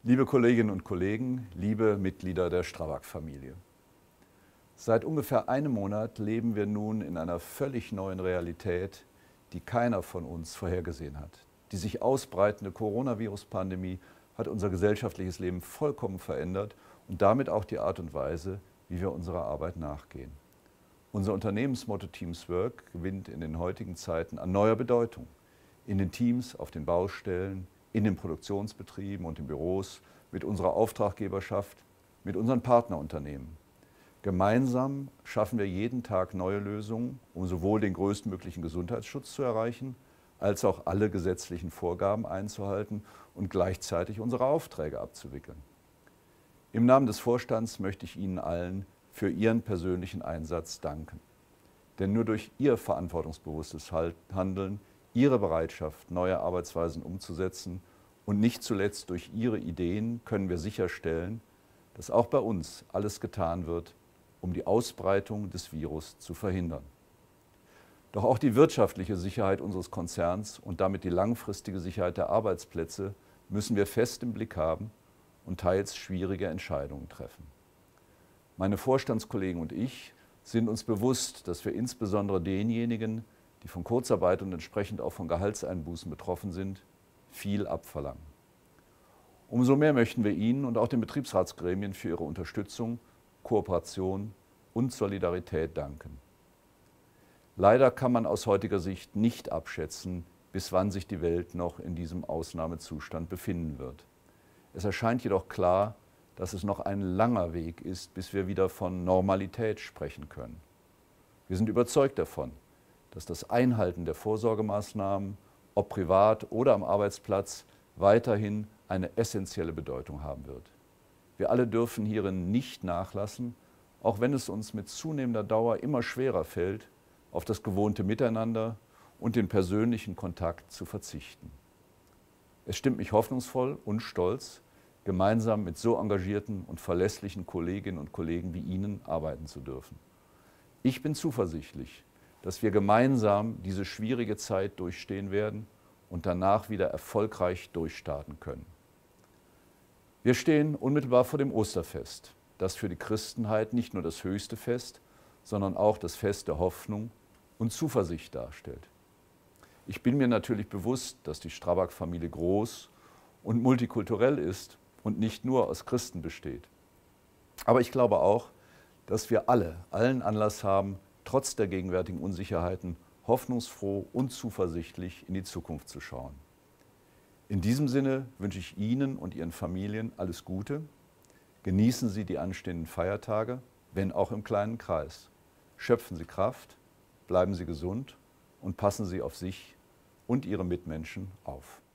Liebe Kolleginnen und Kollegen, liebe Mitglieder der Strabag-Familie. Seit ungefähr einem Monat leben wir nun in einer völlig neuen Realität, die keiner von uns vorhergesehen hat. Die sich ausbreitende Coronavirus-Pandemie hat unser gesellschaftliches Leben vollkommen verändert und damit auch die Art und Weise, wie wir unserer Arbeit nachgehen. Unser Unternehmensmotto Teams Work gewinnt in den heutigen Zeiten an neuer Bedeutung. In den Teams, auf den Baustellen, in den Produktionsbetrieben und den Büros, mit unserer Auftraggeberschaft, mit unseren Partnerunternehmen. Gemeinsam schaffen wir jeden Tag neue Lösungen, um sowohl den größtmöglichen Gesundheitsschutz zu erreichen, als auch alle gesetzlichen Vorgaben einzuhalten und gleichzeitig unsere Aufträge abzuwickeln. Im Namen des Vorstands möchte ich Ihnen allen für Ihren persönlichen Einsatz danken. Denn nur durch Ihr verantwortungsbewusstes Handeln, Ihre Bereitschaft, neue Arbeitsweisen umzusetzen und nicht zuletzt durch Ihre Ideen können wir sicherstellen, dass auch bei uns alles getan wird, um die Ausbreitung des Virus zu verhindern. Doch auch die wirtschaftliche Sicherheit unseres Konzerns und damit die langfristige Sicherheit der Arbeitsplätze müssen wir fest im Blick haben und teils schwierige Entscheidungen treffen. Meine Vorstandskollegen und ich sind uns bewusst, dass wir insbesondere denjenigen, die von Kurzarbeit und entsprechend auch von Gehaltseinbußen betroffen sind, viel abverlangen. Umso mehr möchten wir Ihnen und auch den Betriebsratsgremien für Ihre Unterstützung, Kooperation und Solidarität danken. Leider kann man aus heutiger Sicht nicht abschätzen, bis wann sich die Welt noch in diesem Ausnahmezustand befinden wird. Es erscheint jedoch klar, dass es noch ein langer Weg ist, bis wir wieder von Normalität sprechen können. Wir sind überzeugt davon, dass das Einhalten der Vorsorgemaßnahmen, ob privat oder am Arbeitsplatz, weiterhin eine essentielle Bedeutung haben wird. Wir alle dürfen hierin nicht nachlassen, auch wenn es uns mit zunehmender Dauer immer schwerer fällt, auf das gewohnte Miteinander und den persönlichen Kontakt zu verzichten. Es stimmt mich hoffnungsvoll und stolz, gemeinsam mit so engagierten und verlässlichen Kolleginnen und Kollegen wie Ihnen arbeiten zu dürfen. Ich bin zuversichtlich, dass wir gemeinsam diese schwierige Zeit durchstehen werden und danach wieder erfolgreich durchstarten können. Wir stehen unmittelbar vor dem Osterfest, das für die Christenheit nicht nur das höchste Fest, sondern auch das Fest der Hoffnung und Zuversicht darstellt. Ich bin mir natürlich bewusst, dass die Strabag-Familie groß und multikulturell ist und nicht nur aus Christen besteht. Aber ich glaube auch, dass wir allen Anlass haben, trotz der gegenwärtigen Unsicherheiten hoffnungsfroh und zuversichtlich in die Zukunft zu schauen. In diesem Sinne wünsche ich Ihnen und Ihren Familien alles Gute. Genießen Sie die anstehenden Feiertage, wenn auch im kleinen Kreis. Schöpfen Sie Kraft, bleiben Sie gesund und passen Sie auf sich und Ihre Mitmenschen auf.